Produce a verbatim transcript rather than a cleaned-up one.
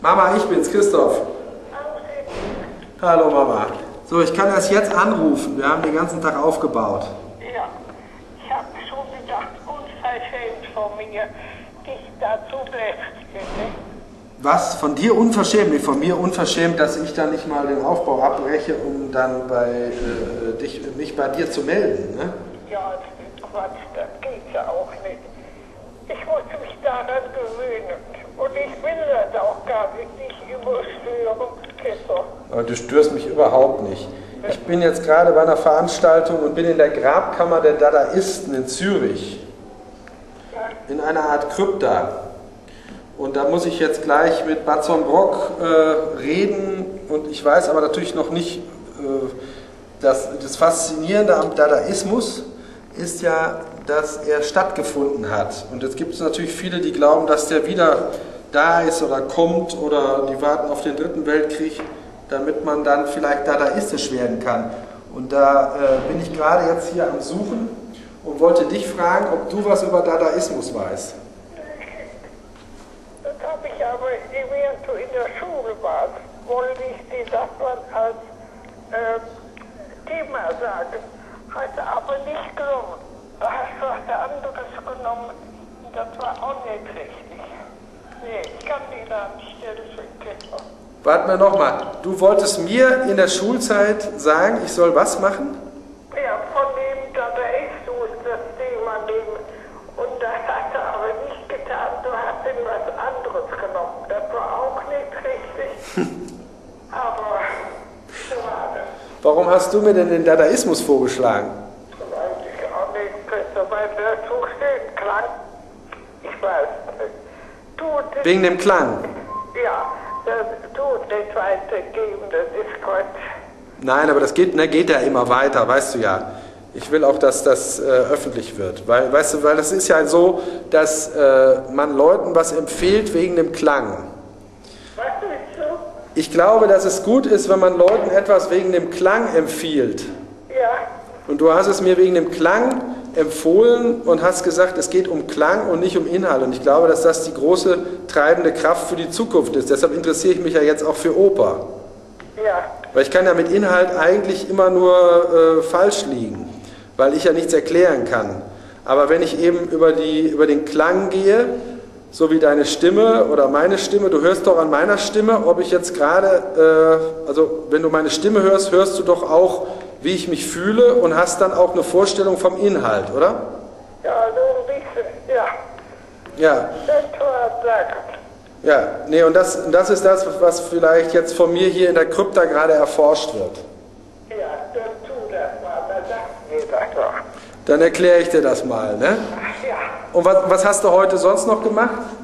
Mama, ich bin's, Christoph. Hallo Mama. So, ich kann das jetzt anrufen. Wir haben den ganzen Tag aufgebaut. Ja, ich habe schon gedacht, unverschämt von mir, dich dazu belästigen. Was? Von dir unverschämt? Nee, von mir unverschämt, dass ich dann nicht mal den Aufbau abbreche, um dann bei äh, dich, mich bei dir zu melden, ne? Ja, das ist Quatsch, das geht ja auch nicht. Ich muss mich daran gewöhnen. Und ich will das auch gar nicht, nicht überstören, Christoph. Aber du störst mich überhaupt nicht. Ich bin jetzt gerade bei einer Veranstaltung und bin in der Grabkammer der Dadaisten in Zürich. In einer Art Krypta. Und da muss ich jetzt gleich mit Batson Brock äh, reden. Und ich weiß aber natürlich noch nicht, äh, dass das Faszinierende am Dadaismus ist ja, dass er stattgefunden hat. Und jetzt gibt es natürlich viele, die glauben, dass der wieder da ist oder kommt oder die warten auf den dritten Weltkrieg, damit man dann vielleicht dadaistisch werden kann. Und da äh, bin ich gerade jetzt hier am Suchen und wollte dich fragen, ob du was über Dadaismus weißt. Das habe ich aber, während du in der Schule warst, wollte ich dir das mal als äh, Thema sagen. Hast du aber nicht genommen. Du hast was anderes genommen, das war auch nicht richtig. Nee, ich kann dir da nicht helfen. Warte mal nochmal. Du wolltest mir in der Schulzeit sagen, ich soll was machen? Ja, von dem Dadaismus das Thema nehmen. Und das hast du aber nicht getan. Du hast ihm was anderes genommen. Das war auch nicht richtig. Aber so war das. Warum hast du mir denn den Dadaismus vorgeschlagen? Das weiß ich auch nicht, Christoph, weil der so schön klang. Ich weiß nicht. Du, das, Wegen dem Klang? ja, das tut nicht weitergeben, das ist Quatsch. Nein, aber das geht, ne, geht ja immer weiter, weißt du ja. Ich will auch, dass das äh, öffentlich wird. Weil, weißt du, weil das ist ja so, dass äh, man Leuten was empfiehlt wegen dem Klang. Was willst du? Ich glaube, dass es gut ist, wenn man Leuten etwas wegen dem Klang empfiehlt. Ja. Und du hast es mir wegen dem Klang empfohlen und hast gesagt, es geht um Klang und nicht um Inhalt. Und ich glaube, dass das die große treibende Kraft für die Zukunft ist. Deshalb interessiere ich mich ja jetzt auch für Oper. Ja. Weil ich kann ja mit Inhalt eigentlich immer nur äh, falsch liegen, weil ich ja nichts erklären kann. Aber wenn ich eben über, die, über den Klang gehe, so wie deine Stimme oder meine Stimme, du hörst doch an meiner Stimme, ob ich jetzt gerade, äh, also wenn du meine Stimme hörst, hörst du doch auch, wie ich mich fühle und hast dann auch eine Vorstellung vom Inhalt, oder? Ja, so ein bisschen, ja. Ja. Das war das. Ja, nee, und das, das ist das, was vielleicht jetzt von mir hier in der Krypta gerade erforscht wird. Ja, dann tu das mal, dann sag mir das doch. Dann erkläre ich dir das mal, ne? Ja. Und was, was hast du heute sonst noch gemacht?